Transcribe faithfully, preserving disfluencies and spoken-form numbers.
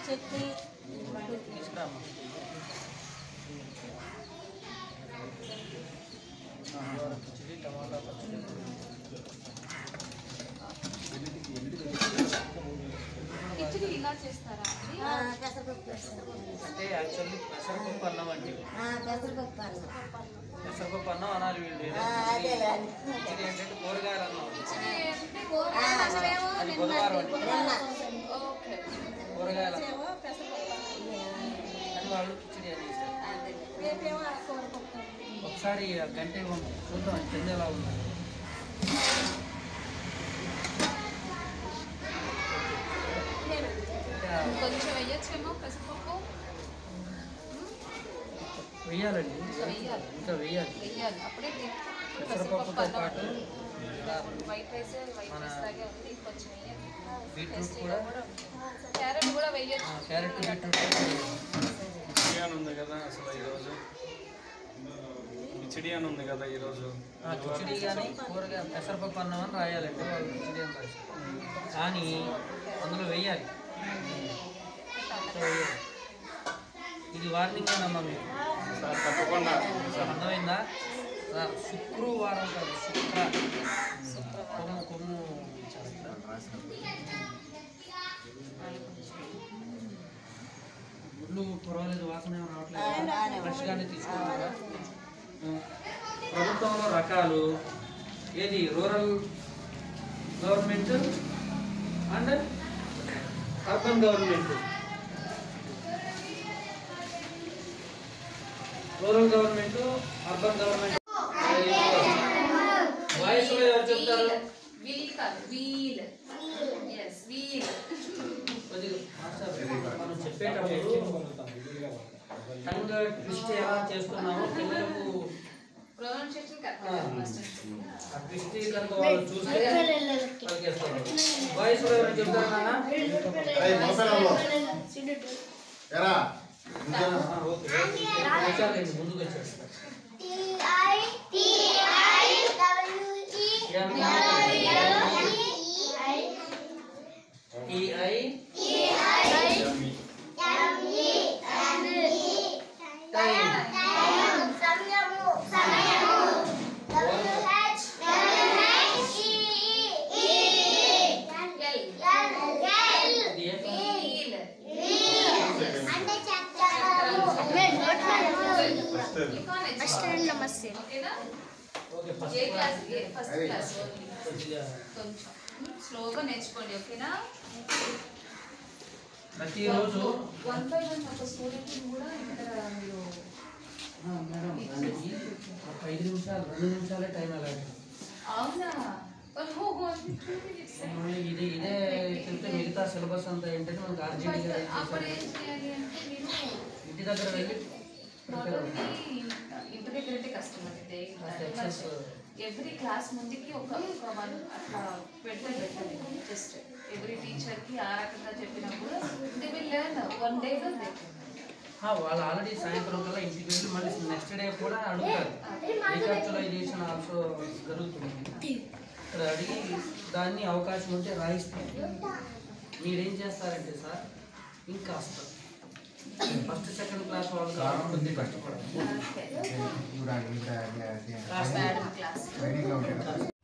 చట్నీ తీసుకురామ్మా. కిచిడి టమాటా పచ్చడి కిచిడి ఇలా చేస్తారా అండి? పెసరపప్పు వేస్తాం. అంటే యాక్చువల్లీ పెసరపప్పు అన్నం అండి. పెసరపప్పు అన్నం. పెసరపప్పు అన్నం అనాలి వీళ్ళు. అదేలే కిచిడి ఏంటంటే కూరగాయల అన్నం. కిచిడి అంటే కూరగాయలు అసలేమో అది నిన్న బుధవారం అండి. ఓకే కూరగాయల అన్నం అని వాళ్ళు కిచిడి అనేసారు. రేపేమో కూరపప్పు. ఒకసారి ఆ గంట ఇవ్వండి, చూద్దాం కింద ఎలా ఉంది. కొంచెం వేయచ్చేమో పెసరపప్పు. వెయ్యాలండి, ఇంకా వెయ్యాలి ఇంకా వెయ్యాలి. వెయ్యాలి అప్పుడే పెసరపప్పుతో పాటు వైట్ రైస్ వైట్ రైస్ లాగే ఉంది, కొంచెం వెయ్యాలి. బీట్రూట్ కూడా, క్యారెట్ కూడా వెయ్యచ్చు. క్యారెట్ బీట్రూట్ కిచిడి ఉంది కదా అసలు ఈరోజు కిచిడి అని ఉంది కదా ఈరోజు. కిచిడి కానీ కూరగాయ పెసరపప్పు అన్నం అని రాయాలండి వాళ్ళు, కిచిడి అని రాసి కానీ అందులో వెయ్యాలి. ఇది వార్నింగ్ అమ్మా మీకు. సార్ తప్పకుండా అర్థమైందా సార్? శుక్రవారం కాదు, శుక్ర కొమ్ము కొమ్ము గుడ్లు పర్వాలేదు, వాసన ఏమైనా రావట్లేదు, ఫ్రెష్గానే తీసుకుంటారా? ప్రభుత్వంలో రకాలు ఏది? Rural government and urban government. Rural government, urban government. వాయిస్లో ఎవరు చెప్తారు? వీల్ కాదు, వీల్. Yes, wheel. కొద్దిగా మాస్టర్ మనం చెప్పేటప్పుడు టంగ్ ట్విస్ట్ ఎలా చేస్తున్నామో పిల్లలకు ప్రొనౌన్సియేషన్ కరెక్ట్. ఆ ట్విస్ట్ కనుక వాళ్ళు చూస్తే పలికేస్తారు. వాయిస్లో ఎవరు చెప్తారు నాన్న? వచ్చారండి, ముందుకు వచ్చారు. నమస్తే. ఓకేనా? ఏ క్లాస్? First class. కొంచెం స్లోగా నేర్చుకోండి, ఓకేనా? ప్రతిరోజు వన్ బై వన్ ఒక స్టూడెంట్ కూడా ఇక్కడ మీరు ఒక ఐదు నిమిషాలు రెండు నిమిషాలే టైం అలాగే. అవునా? ఇది ఇదే చెప్తే మిగతా సిలబస్ అంతా ఏంటంటే మనకు ఆర్జీడీ అప్పుడు ఏం చేయాలి అంటే మీరు ఇంటి దగ్గర వెళ్ళి ఇంటి దగ్గర అంటే కష్టం అండి. ఎవ్రీ క్లాస్ ముందుకి ఒక ఒక వన్ అట్లా పెడితే పెట్టండి. జస్ట్ ఎవ్రీ టీచర్కి ఆ రకంగా చెప్పినప్పుడు దే విల్ లెర్న్ వన్ డేలో. వాళ్ళు ఆల్రెడీ సాయంత్రం కల్లా ఇంటికి వెళ్ళి మళ్ళీ నెక్స్ట్ డే కూడా అడుగుతారు. రీకాప్చులైజేషన్ ఆల్సో జరుగుతుంది. ఇక్కడ అడిగి దాన్ని అవకాశం ఉంటే రాయిస్తారు. మీరేం చేస్తారంటే సార్, ఇంకా ఫస్ట్ సెకండ్ క్లాస్ వాళ్ళు కావాలి కష్టపడాలి.